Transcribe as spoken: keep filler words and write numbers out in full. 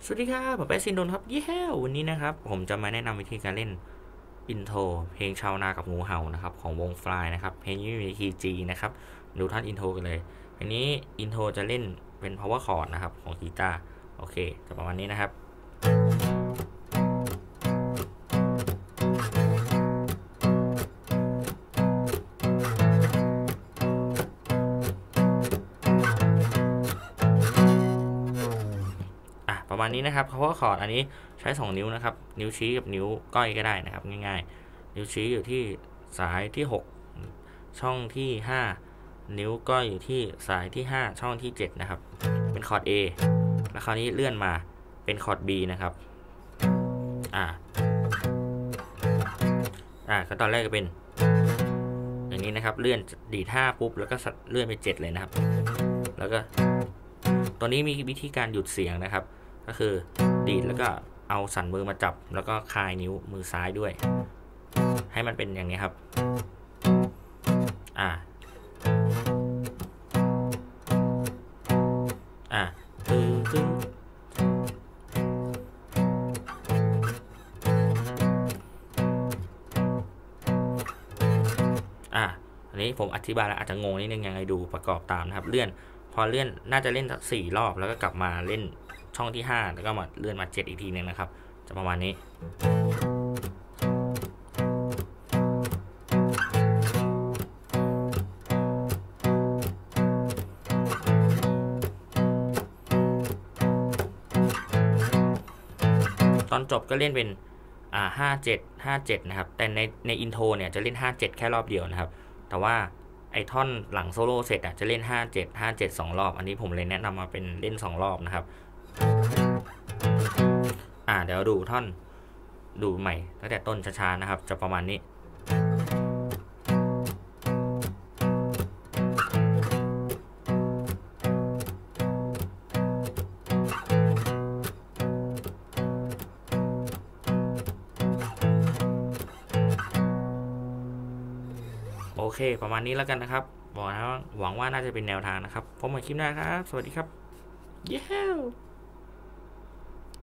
สวัสดีครับผมแป๊ะซินโดนครับเย้วันนี้นะครับผมจะมาแนะนำวิธีการเล่นอินโทรเพลงชาวนากับงูเห่านะครับของวงฟลายนะครับเพลงนี้มีคีย์ G นะครับดูท่านอินโทรกันเลยอันนี้อินโทรจะเล่นเป็น power chord นะครับของกีตาร์โอเคจะประมาณนี้นะครับประมาณนี้นะครับ power chord อันนี้ใช้สองนิ้วนะครับนิ้วชี้กับนิ้วก้อยก็ได้นะครับง่ายๆนิ้วชี้อยู่ที่สายที่หกช่องที่ห้านิ้วก้อยอยู่ที่สายที่ห้าช่องที่เจ็ดนะครับเป็นคอร์ด A แล้วคราวนี้เลื่อนมาเป็นคอร์ด B นะครับอ่าอ่าก็ตอนแรกก็เป็นอย่างนี้นะครับเลื่อนดีดห้าปุ๊บแล้วก็เลื่อนไปเจ็ดเลยนะครับแล้วก็ตัวนี้มีวิธีการหยุดเสียงนะครับก็คือดีดแล้วก็เอาสันมือมาจับแล้วก็คลายนิ้วมือซ้ายด้วยให้มันเป็นอย่างนี้ครับอ่าอ่าตึงตึงอ่าอันนี้ผมอธิบายแล้วอาจจะงงนิดนึงยังไงดูประกอบตามนะครับเลื่อนพอเลื่อนน่าจะเล่นสักสี่รอบแล้วก็กลับมาเล่นช่องที่ห้าแล้วก็มาเลื่อนมาเจ็ดอีกทีนึงนะครับจะประมาณนี้ตอนจบก็เล่นเป็นอ่าห้าเจ็ดห้าเจ็ดนะครับแต่ในในอินโทรเนี่ยจะเล่นห้าเจ็ดแค่รอบเดียวนะครับแต่ว่าไอท่อนหลังโซโล่เสร็จอ่ะจะเล่นห้าเจ็ด ห้าเจ็ด สองรอบอันนี้ผมเลยแนะนำมาเป็นเล่นสองรอบนะครับอ่าเดี๋ยวดูท่อนดูใหม่ตั้งแต่ต้นช้าๆนะครับจะประมาณนี้โอเคประมาณนี้แล้วกันนะครับบอกนะหวังว่าน่าจะเป็นแนวทางนะครับพบกันคลิปหน้าครับสวัสดีครับเย้